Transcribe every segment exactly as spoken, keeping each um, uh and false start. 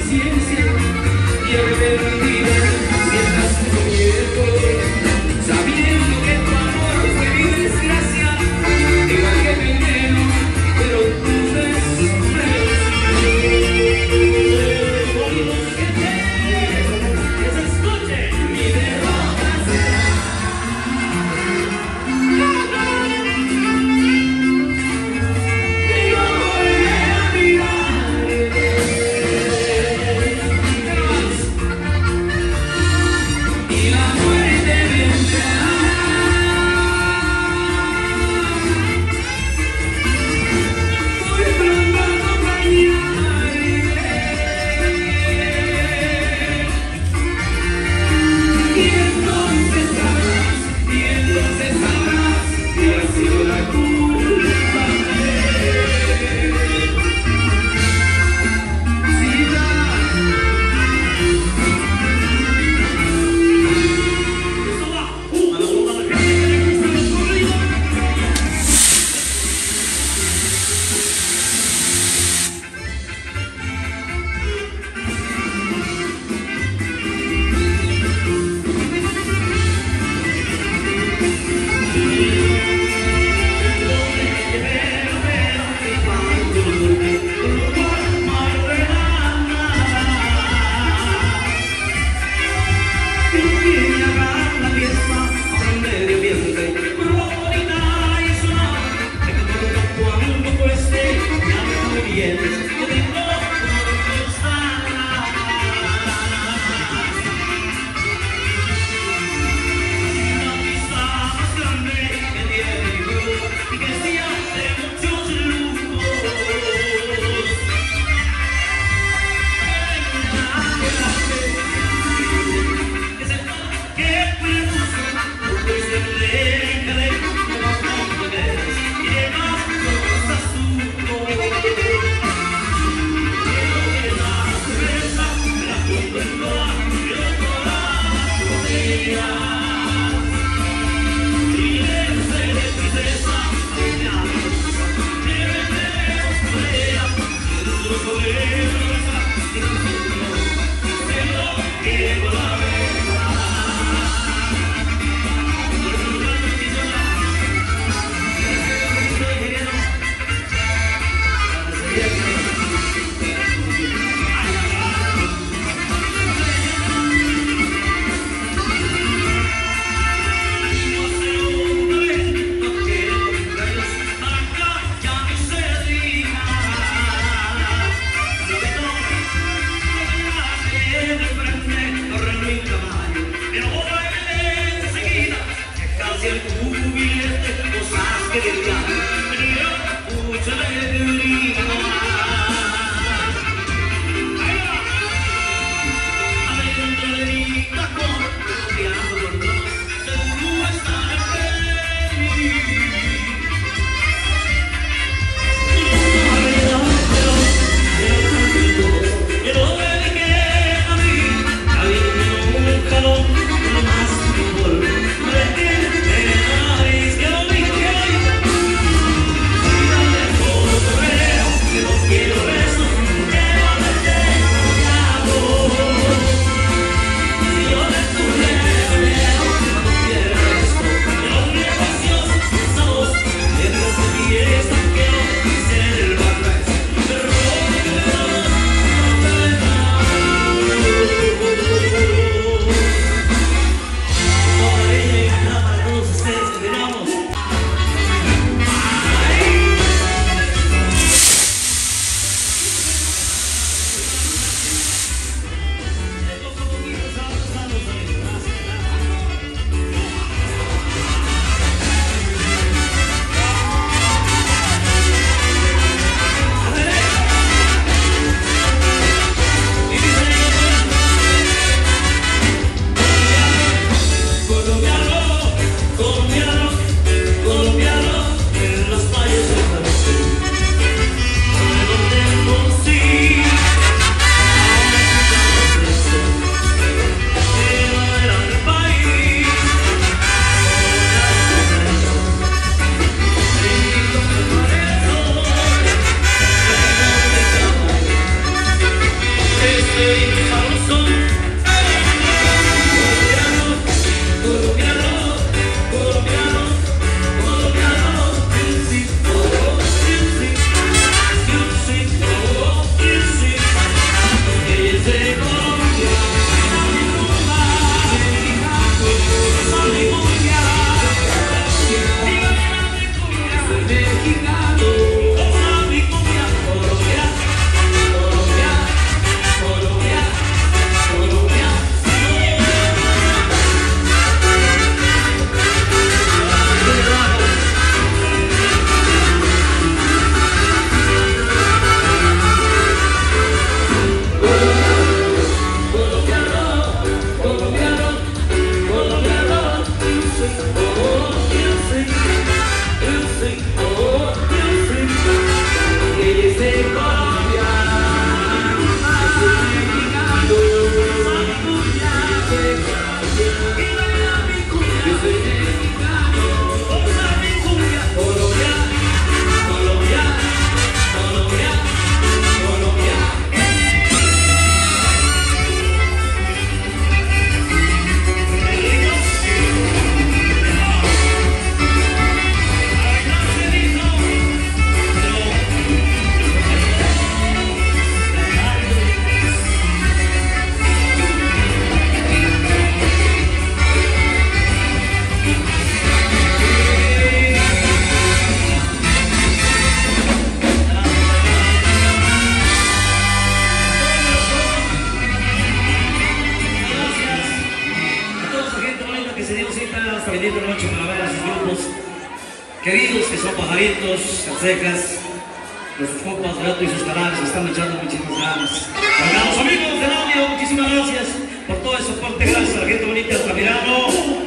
paciencia y arrepentida si estás sufriendo, sabiendo que tu amor fue mi desgracia, igual que veneno, pero tú ves Carlitos, Secas, los compas Beto y sus canales están echando muchísimas ganas. A los amigos del audio, muchísimas gracias por todo el soporte. Gracias a la gente bonita de Altamirano.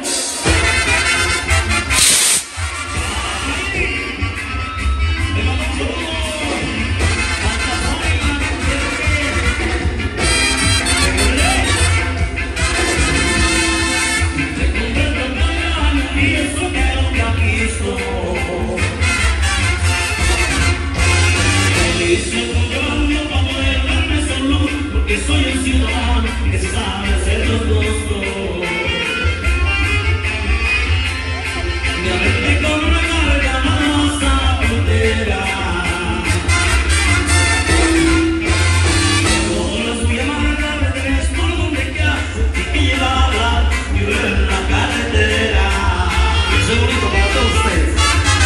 Soy un ciudadano que sabe hacer los gustos. Me arreglé con una carga manosa frontera. Con la suya amarga me tenés por donde quiera. Hay que llevarla y ver en la carretera. Eso es bonito para todos ustedes.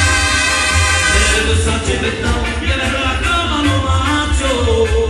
De Versace Betao y a ver la cama no macho.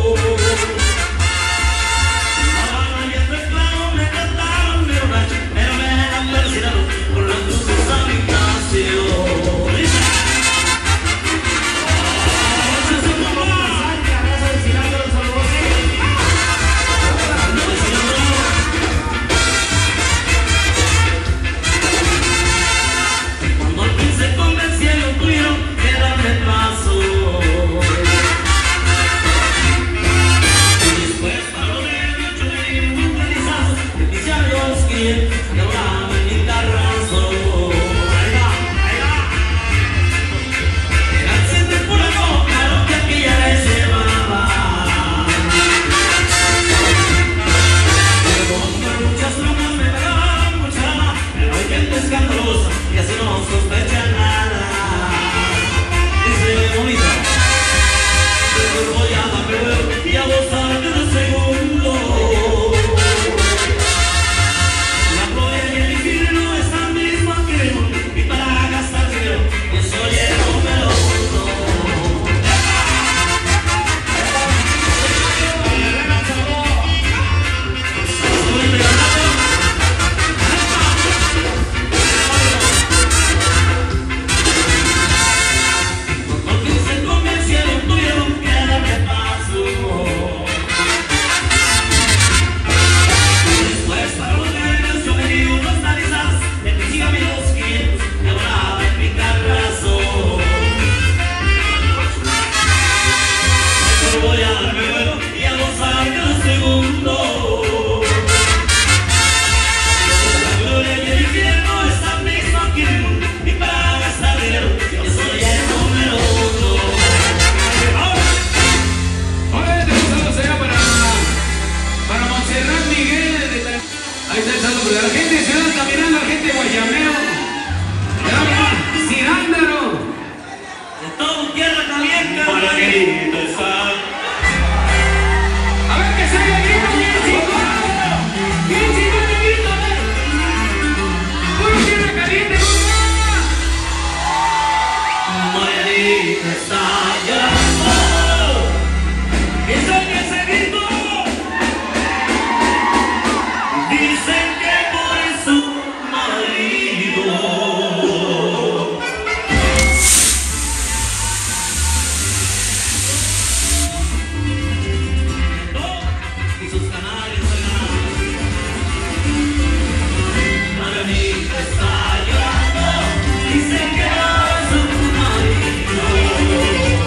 Está llorando, dice que no es su marido.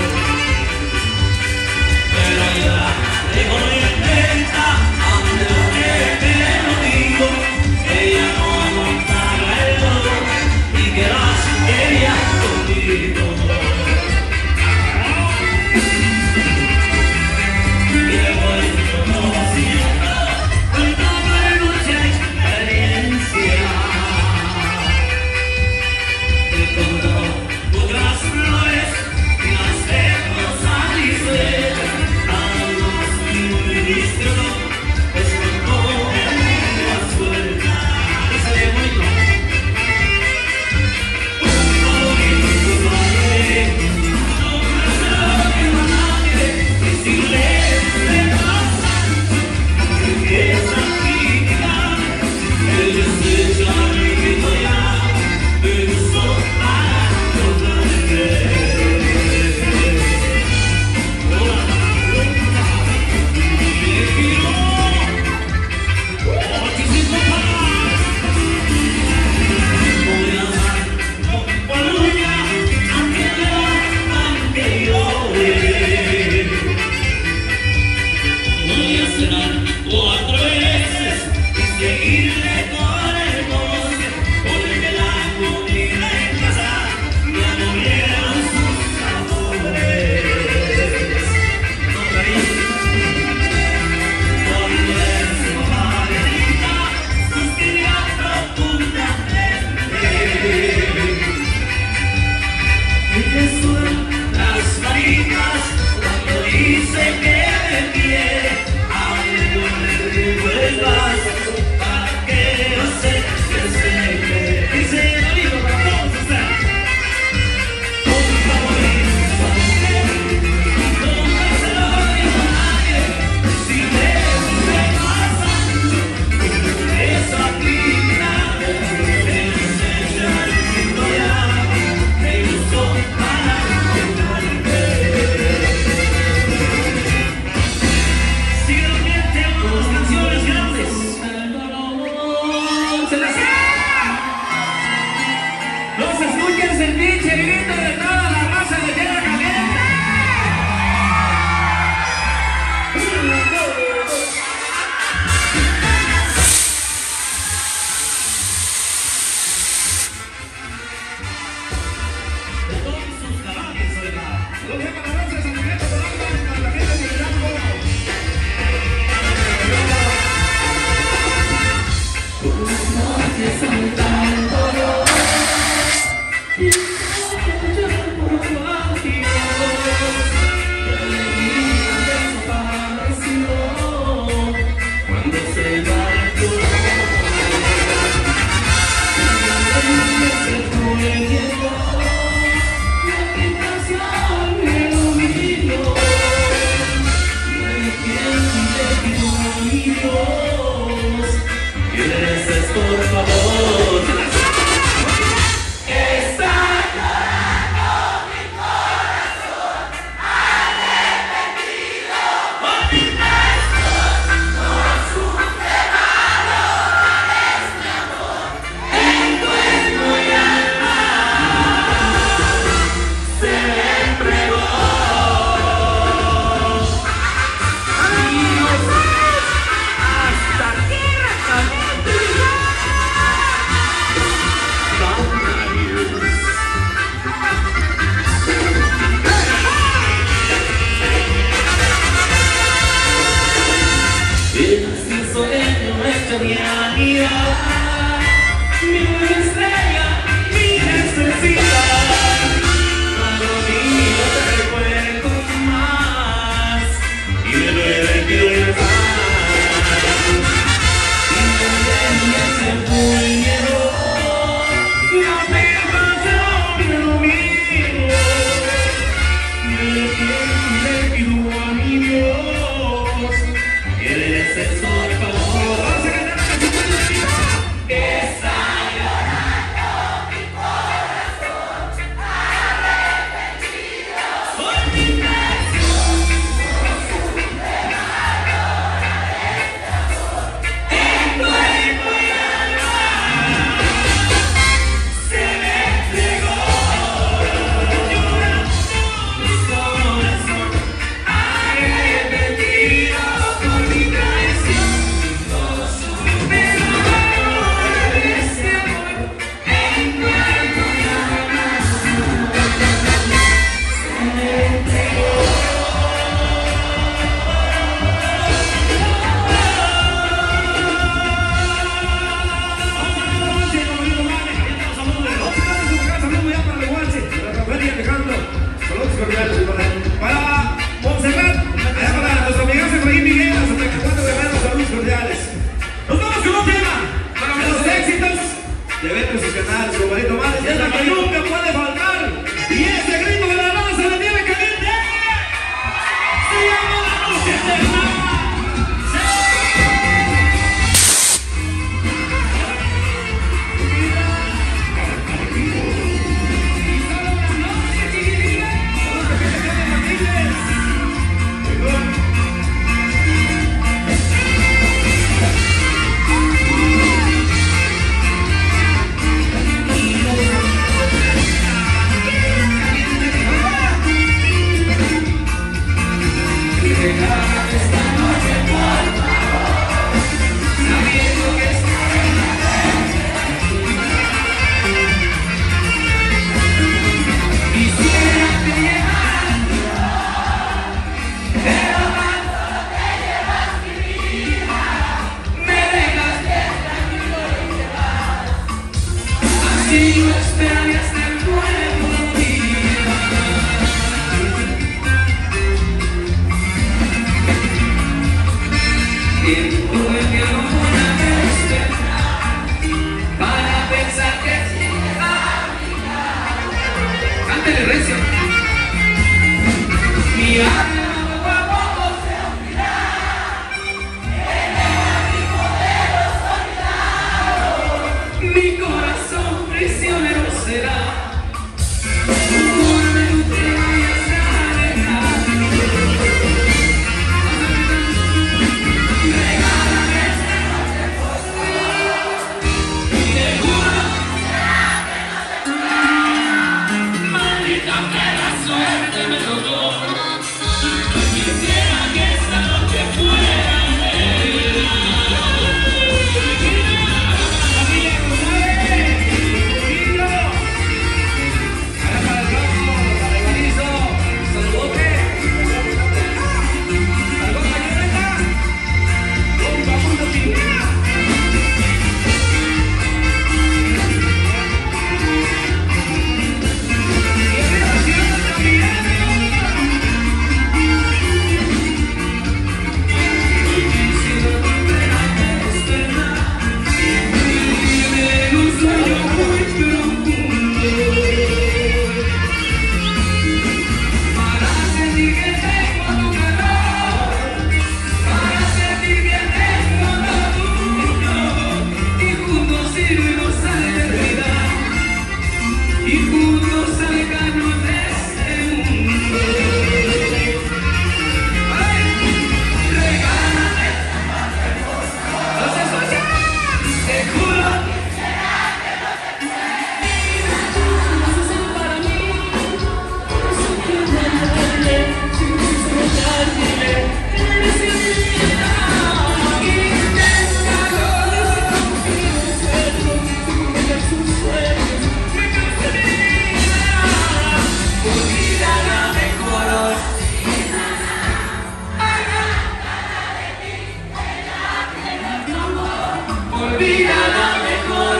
olvídala mejor.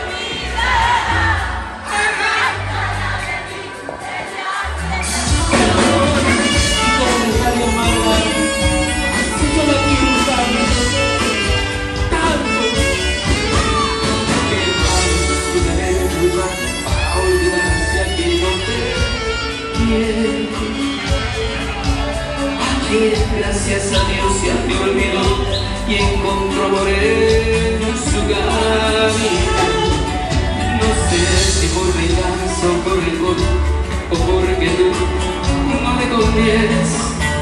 Gracias a Dios ya me olvidó y encontró amor en su camino. No sé si por venganza o por rencor o porque tú no me convienes,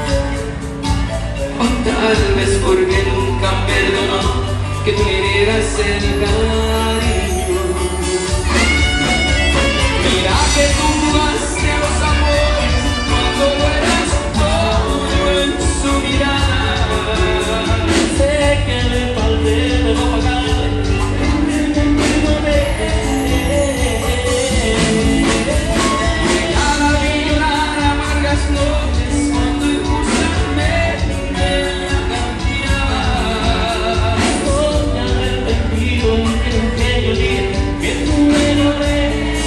o tal vez porque nunca perdonó que tú me dieras el cariño. Mira que tú jugaste a los amores cuando no eras todo en su mirada. Sé que le falté de no pagar, me perdoné. Dejaba de llorar amargas noches cuando injustamente la cambiaba. Estoy arrepentido en aquellos días que tú me logré.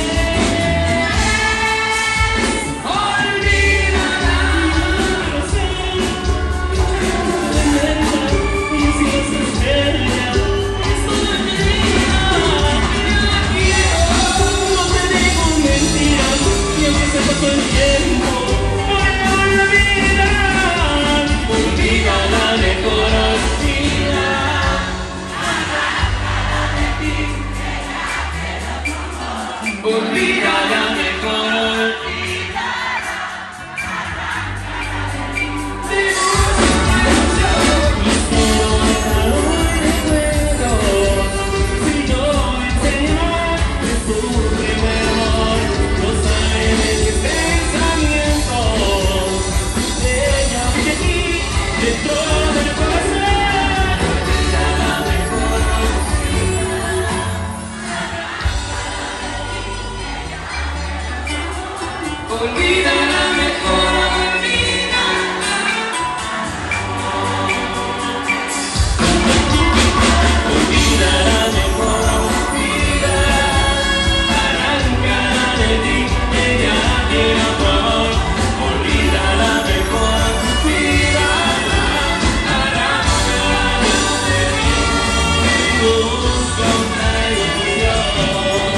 Olvídala mejor, olvídala. Quisiera matar un recuerdo, si no enseñar de su primer amor, los aires y pensamientos de ella y de ti, dentro del corazón. Olvídala mejor, olvídala mejor, olvídala mejor, olvídala, arráncala de ti, ella quiere tu amor. Olvídala mejor, olvídala, arráncala de ti, busca una ilusión.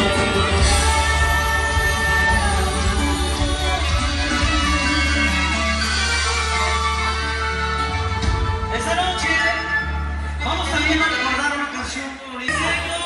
Esta noche vamos también a recordar una canción muy bonita.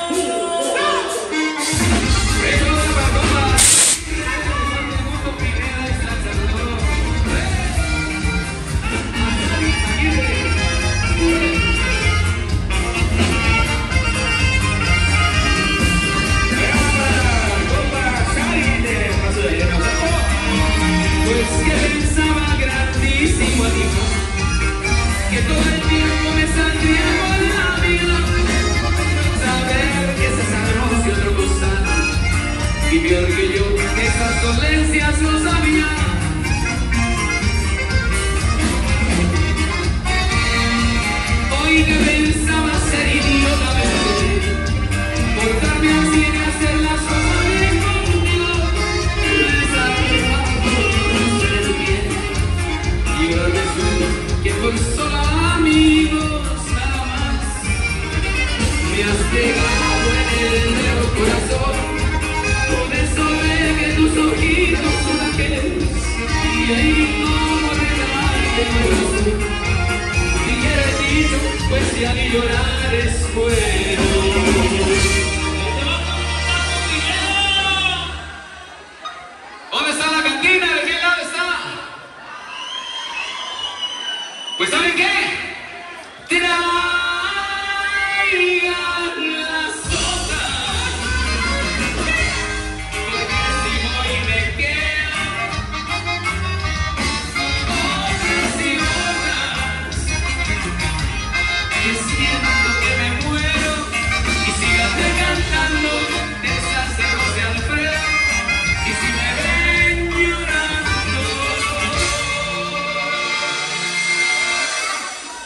Pues que pensaba grandísimo amigo, que todo el tiempo me saldría por la vida, saber que se sabroso y otro costal, y peor que yo, que esas dolencias no sabía. Hoy que pensaba ser idiotamente, portarme así y hacer las cosas bien contigo, y ahora resulta que por solo amigos nada más me has pegado en el negro corazón. Por eso ve que tus ojitos son aquellos y ahí como regalarte el corazón. Si quieres dicho, pues ya ni llorar es bueno. ¿Dónde está la cantina? ¿De qué lado está? Pues ¿saben qué? Traigan las cosas, porque si voy me quedo otras y otras, que siento que me muero y sígate cantando de esas de José Alfredo, y si me ven llorando.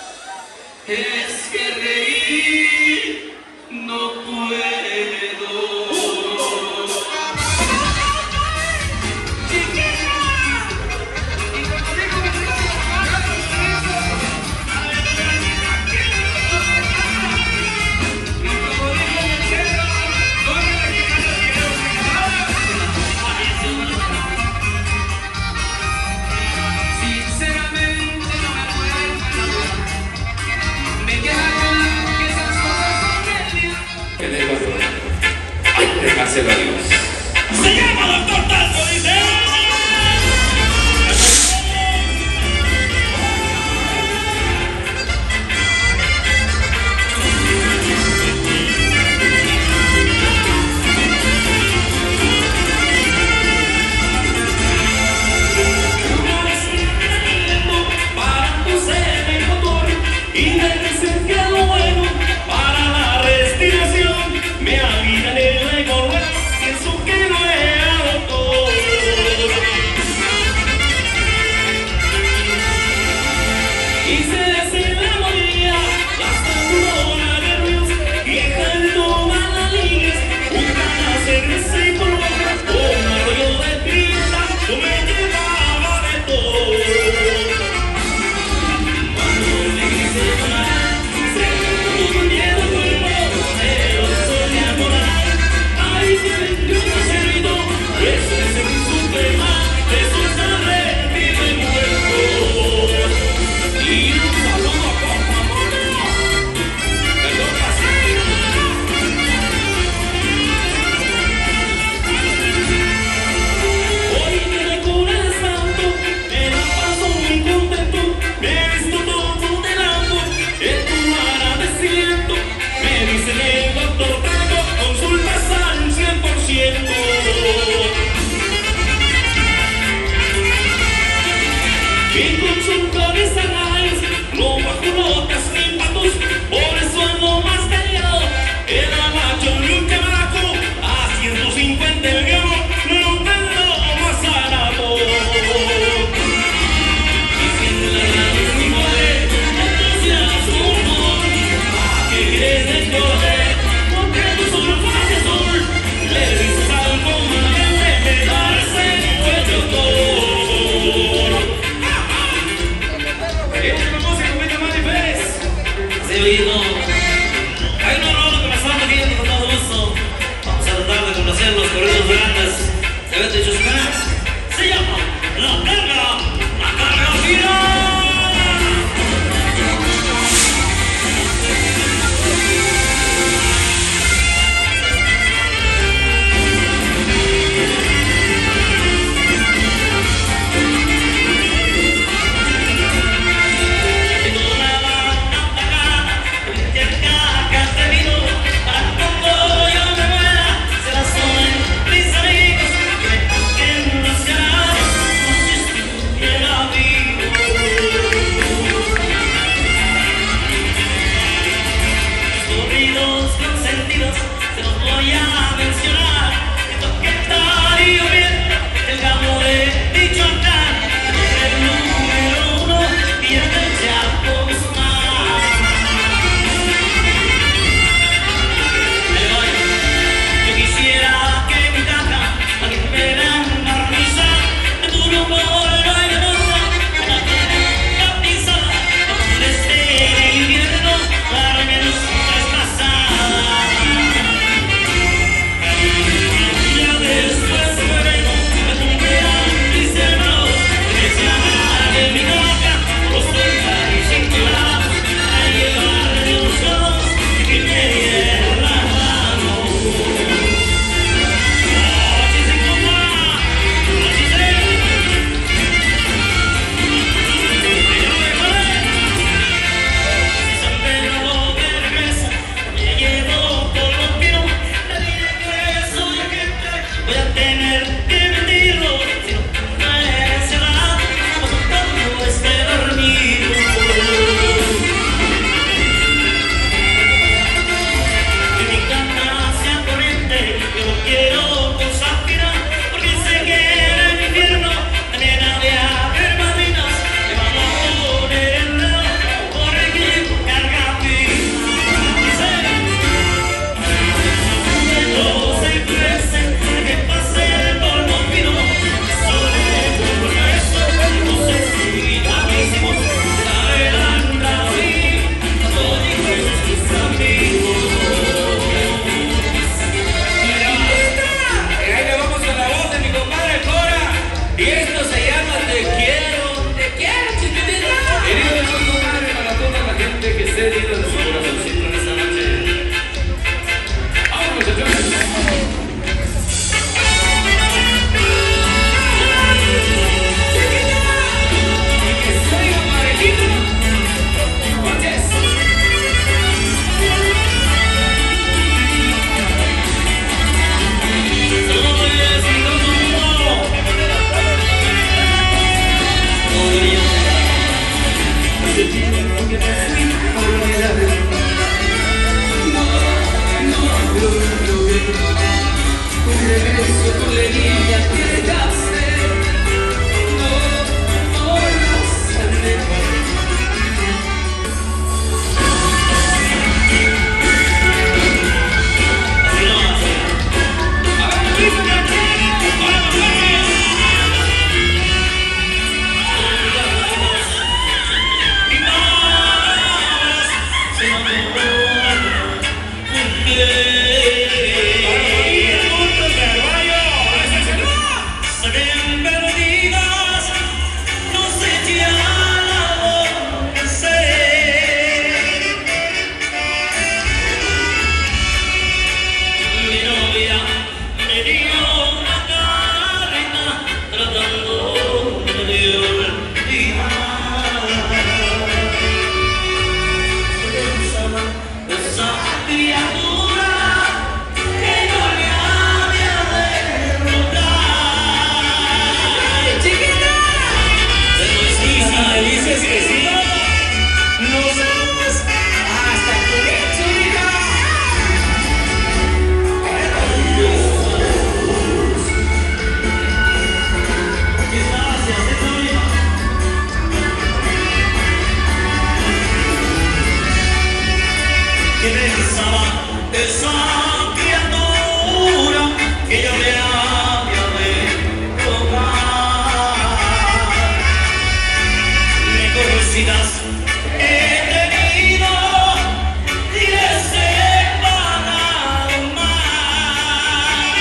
conocidas he tenido y les he pagado más.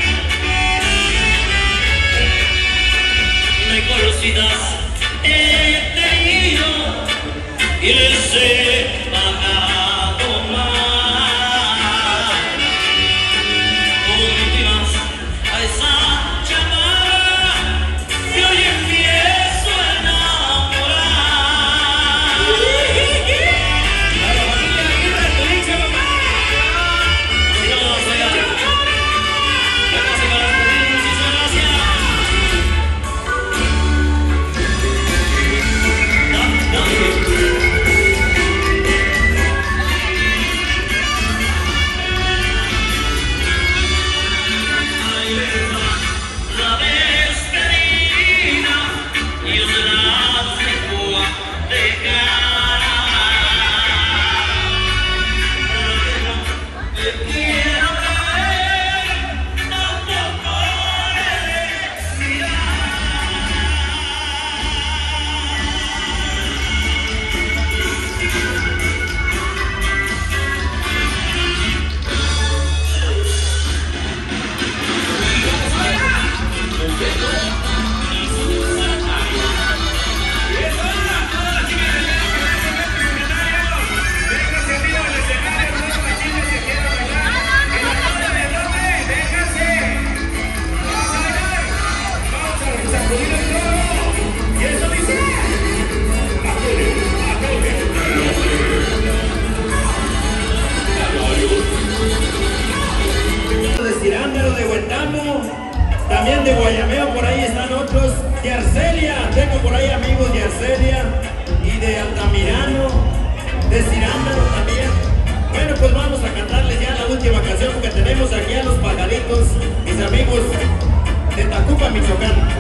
Me conocidas he tenido y les he pagado más. Últimas a esa llamada y hoy empiezo a enamorar. A la familia Aguirre de Tulicha, mamá. Si no vamos allá. Vamos a llevar a pedir muchísimas gracias. Dame, dame. La despedida y yo se la dejo a dejar. Te quiero ver, tampoco eres mirar. Estirándolo de Huetamo, también de Guayameo, por ahí están otros, de Arcelia, tengo por ahí amigos de Arcelia y de Altamirano, de Cirándaro también. Bueno, pues vamos a cantarles ya la última canción porque tenemos aquí a los pajaritos, mis amigos de Tacuba, Michoacán.